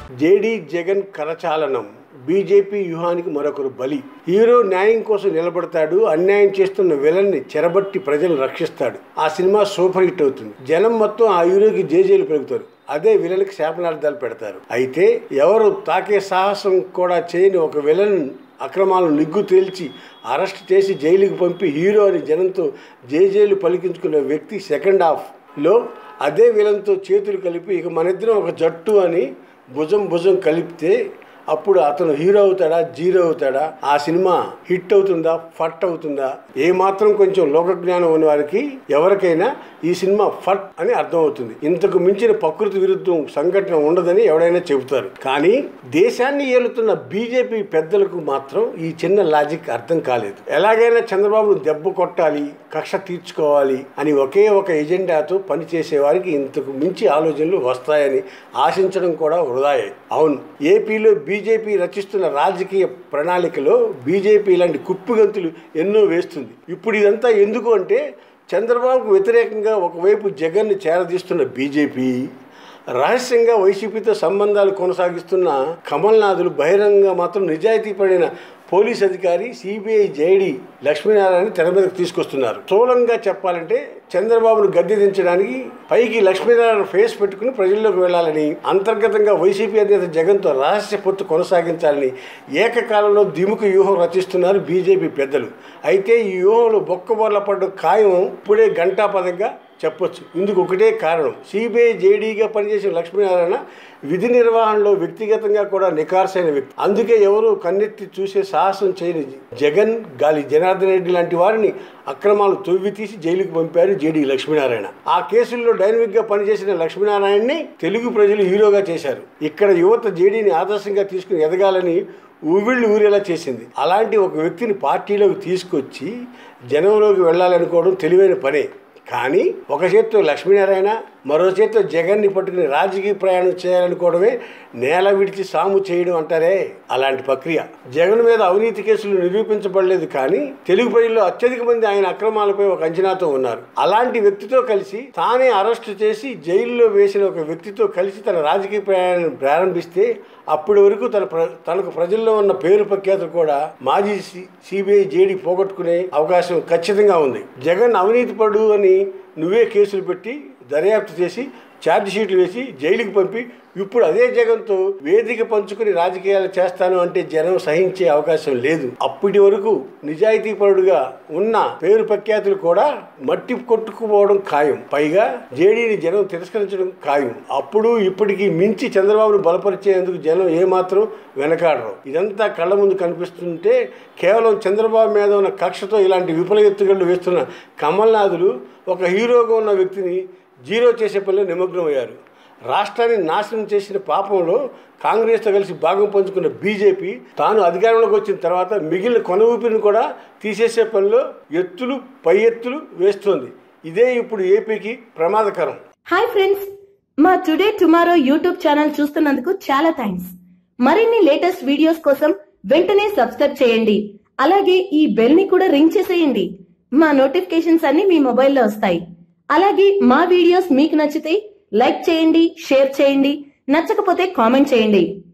JD Jagan కరచాలనం, BJP వ్యూహానికి మరొకరు బలి. హీరో న్యాయం కోసం నిలబడతాడు, అన్యాయం చేస్తున్న విలన్ ని చెరబట్టి ప్రజలను రక్షిస్తాడు. ఆ సినిమా సూపర్ హిట్ అవుతుంది. జనం మొత్తం ఆ హీరోకి జేజేలు పెరుగుతారు. అదే విలన్ కి శాపనార్థాలు పెడతారు. అయితే ఎవరు తాకే సాహసం కూడా చేయని ఒక విలన్ అక్రమాలను నిగ్గు తేల్చి అరెస్ట్ చేసి జైలుకి పంపి హీరో అని జనంతో జేజేలు పలికించుకున్న వ్యక్తి సెకండ్ హాఫ్ లో అదే విలన్తో చేతులు కలిపి ఇక మనిద్దరం ఒక జట్టు అని భుజం కలిపితే అప్పుడు అతను హీరో అవుతాడా, జీరో అవుతాడా? ఆ సినిమా హిట్ అవుతుందా, ఫట్ అవుతుందా? ఏమాత్రం కొంచెం లోకజ్ఞానం ఉన్న వారికి ఎవరికైనా ఈ సినిమా ఫట్ అని అర్థం అవుతుంది. ఇంతకు మించిన ప్రకృతి విరుద్ధం సంఘటన ఉండదని ఎవడైనా చెబుతారు. కానీ దేశాన్ని ఏలుతున్న బీజేపీ పెద్దలకు మాత్రం ఈ చిన్న లాజిక్ అర్థం కాలేదు. ఎలాగైనా చంద్రబాబును దెబ్బ కొట్టాలి, కక్ష తీర్చుకోవాలి అని ఒకే ఒక ఎజెండాతో పనిచేసే వారికి ఇంతకు మించి ఆలోచనలు వస్తాయని ఆశించడం కూడా వృధాయే. అవును, ఏపీలో బీజేపీ రచిస్తున్న రాజకీయ ప్రణాళికలో బీజేపీ ఇలాంటి కుప్పిగంతులు ఎన్నో వేస్తుంది. ఇప్పుడు ఇదంతా ఎందుకు అంటే చంద్రబాబుకు వ్యతిరేకంగా ఒకవైపు జగన్ని చేరదీస్తున్న బీజేపీ, రహస్యంగా వైసీపీతో సంబంధాలు కొనసాగిస్తున్న కమల్నాథులు బహిరంగంగా మాత్రం నిజాయితీ పడిన పోలీస్ అధికారి సిబిఐ జేడీ లక్ష్మీనారాయణ తెర మీదకు తీసుకొస్తున్నారు. స్థూలంగా చెప్పాలంటే చంద్రబాబును గద్దె దించడానికి పైకి లక్ష్మీనారాయణ ఫేస్ పెట్టుకుని ప్రజల్లోకి వెళ్లాలని, అంతర్గతంగా వైసీపీ అధినేత జగన్తో రహస్య పొత్తు కొనసాగించాలని ఏకకాలంలో ద్విముఖ వ్యూహం రచిస్తున్నారు బీజేపీ పెద్దలు. అయితే ఈ వ్యూహంలో బొక్కబోర్ల పడ్డ ఖాయం ఇప్పుడే ఘంటాపథంగా చెప్పొచ్చు. ఇందుకు ఒకటే కారణం, సిబిఐ జేడీగా పనిచేసిన లక్ష్మీనారాయణ విధి నిర్వహణలో వ్యక్తిగతంగా కూడా నికార్సైన వ్యక్తి. అందుకే ఎవరు కన్నెత్తి చూసే సాహసం చేయని జగన్, గాలి జనార్దన్ రెడ్డి లాంటి వారిని అక్రమాలు తొవ్వి తీసి జైలుకు పంపారు జేడీ లక్ష్మీనారాయణ. ఆ కేసుల్లో డైనమిక్ గా పనిచేసిన లక్ష్మీనారాయణని తెలుగు ప్రజలు హీరోగా చేశారు. ఇక్కడ యువత జేడీని ఆదర్శంగా తీసుకుని ఎదగాలని ఊవిళ్ళు ఊరేలా చేసింది. అలాంటి ఒక వ్యక్తిని పార్టీలోకి తీసుకొచ్చి జనంలోకి వెళ్ళాలనుకోవడం తెలివైన పనే. కానీ ఒక చేత్తో లక్ష్మీనారాయణ, మరో చేత్తో జగన్ని పట్టుకుని రాజకీయ ప్రయాణం చేయాలనుకోవడమే నేల విడిచి సాము చేయడం అంటారే, అలాంటి ప్రక్రియ. జగన్ మీద అవినీతి కేసులు నిరూపించబడలేదు, కానీ తెలుగు ప్రజల్లో అత్యధిక మంది ఆయన అక్రమాలపై ఒక అంచనాతో ఉన్నారు. అలాంటి వ్యక్తితో కలిసి తానే అరెస్టు చేసి జైల్లో వేసిన ఒక వ్యక్తితో కలిసి తన రాజకీయ ప్రయాణం ప్రారంభిస్తే అప్పటి వరకు తనకు ప్రజల్లో ఉన్న పేరు ప్రఖ్యాతులు కూడా మాజీ సిబిఐ జేడీ పోగొట్టుకునే అవకాశం ఖచ్చితంగా ఉంది. జగన్ అవినీతి పడు అని నువ్వే కేసులు పెట్టి దర్యాప్తు చేసి ఛార్జ్ షీట్లు వేసి జైలుకి పంపి ఇప్పుడు అదే జగన్తో వేదిక పంచుకుని రాజకీయాలు చేస్తాను అంటే జనం సహించే అవకాశం లేదు. అప్పటి వరకు నిజాయితీ పరుడుగా ఉన్న పేరు ప్రఖ్యాతులు కూడా మట్టి కొట్టుకుపోవడం ఖాయం. పైగా జేడీని జనం తిరస్కరించడం ఖాయం. అప్పుడు ఇప్పటికీ మించి చంద్రబాబును బలపరిచేందుకు జనం ఏమాత్రం వెనకాడరు. ఇదంతా కళ్ళ ముందు కనిపిస్తుంటే కేవలం చంద్రబాబు మీద ఉన్న కక్షతో ఇలాంటి విఫల ఎత్తుగడలు వేస్తున్న కమల్నాథులు ఒక హీరోగా ఉన్న వ్యక్తిని జీరో చేసే పనిలో నిమగ్నమయ్యారు. రాష్ట్రాన్ని నాశనం చేసిన పాపంలో కాంగ్రెస్తో కలిసి భాగం పంచుకున్న బీజేపీ తాను అధికారంలోకి వచ్చిన తర్వాత మిగిలిన కొన ఊపిరిని కూడా తీసేసే పనిలో ఎత్తులు పై ఎత్తులు వేస్తోంది. ఇదే ఇప్పుడు ఏపీకి ప్రమాదకరం. హాయ్ ఫ్రెండ్స్, మా టుడే టుమారో యూట్యూబ్ ఛానల్ చూస్తున్నందుకు చాలా థ్యాంక్స్. మరిన్ని లేటెస్ట్ వీడియోస్ కోసం వెంటనే సబ్స్క్రైబ్ చేయండి. అలాగే ఈ బెల్ ని కూడా రింగ్ చేసేయండి. మా నోటిఫికేషన్స్ అన్ని మీ మొబైల్లో వస్తాయి. అలాగే మా వీడియోస్ మీకు నచ్చితే లైక్ చేయండి, షేర్ చేయండి, నచ్చకపోతే కామెంట్ చేయండి.